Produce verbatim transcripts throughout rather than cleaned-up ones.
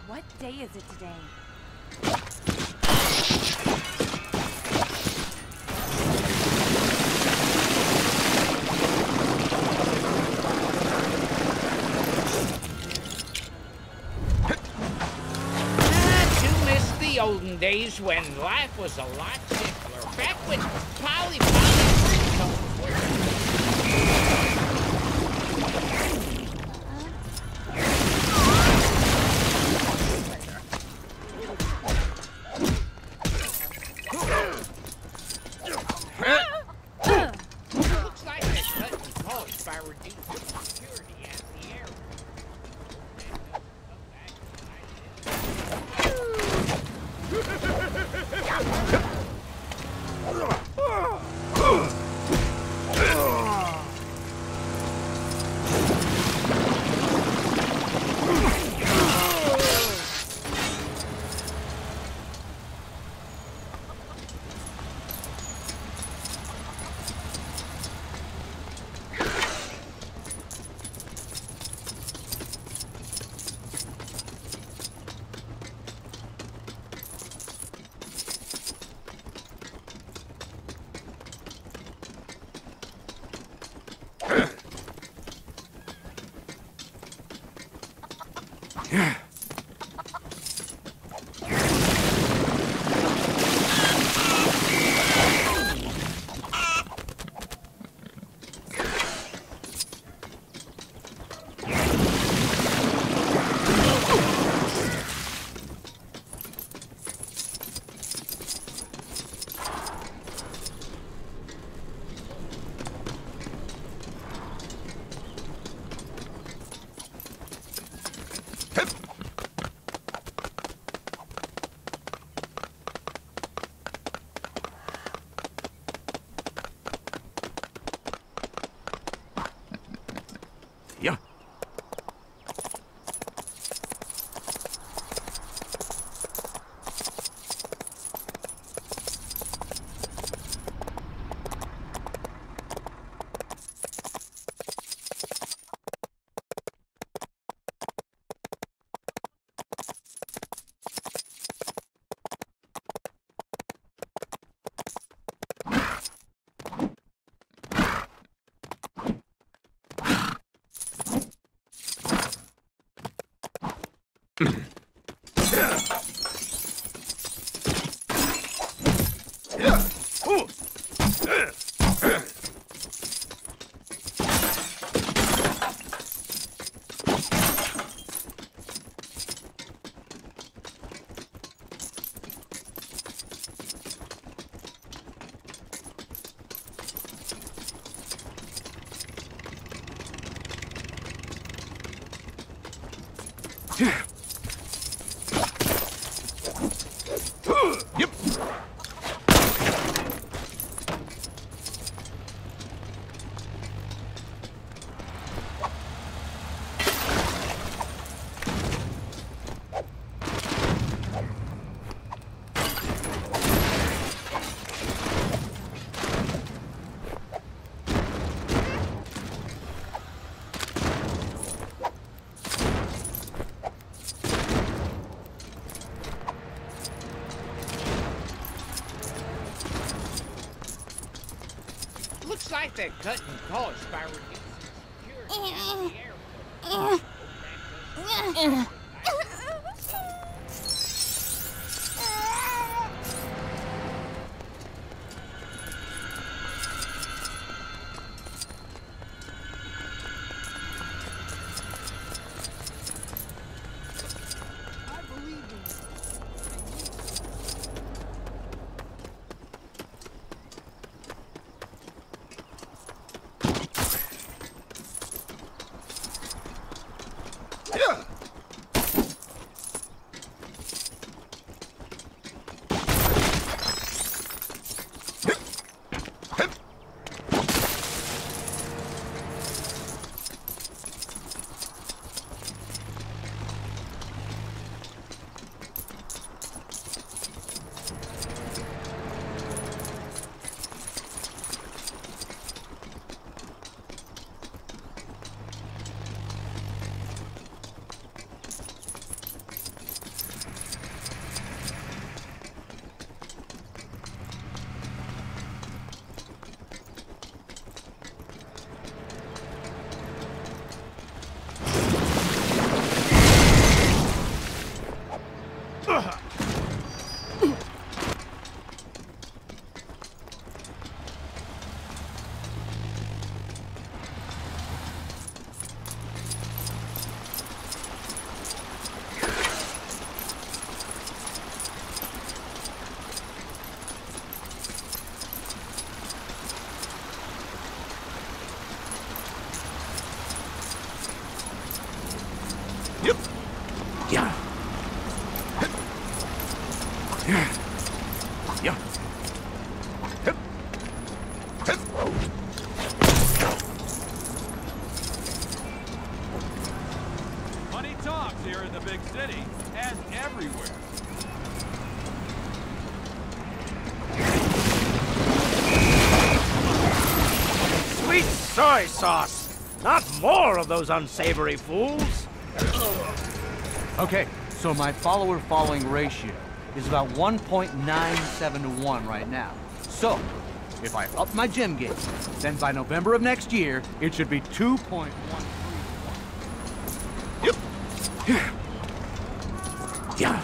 What day is it today? The olden days when life was a lot simpler. Back when poly poly cones were. Looks like they're cutting costs by reducing security at the airport. Yep. Looks like they're cutting costs by reducing security at the airport. Yep. Yeah. Yeah. Yeah. Yep. Yep. Money talks here in the big city, and everywhere. Sweet soy sauce! Not more of those unsavory fools! Okay, so my follower-following ratio is about one point nine seven to one right now. So, if I up my gym game, then by November of next year, it should be two point one three one. Yep. Yeah. Yeah.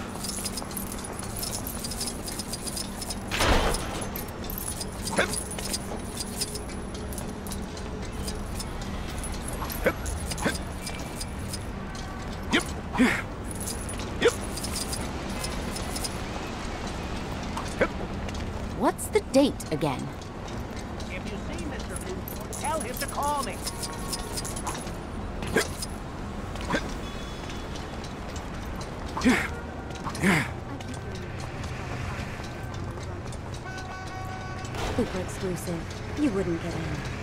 What's the date again? If you see Mister Newport, tell him to call me. Super exclusive. You wouldn't get in.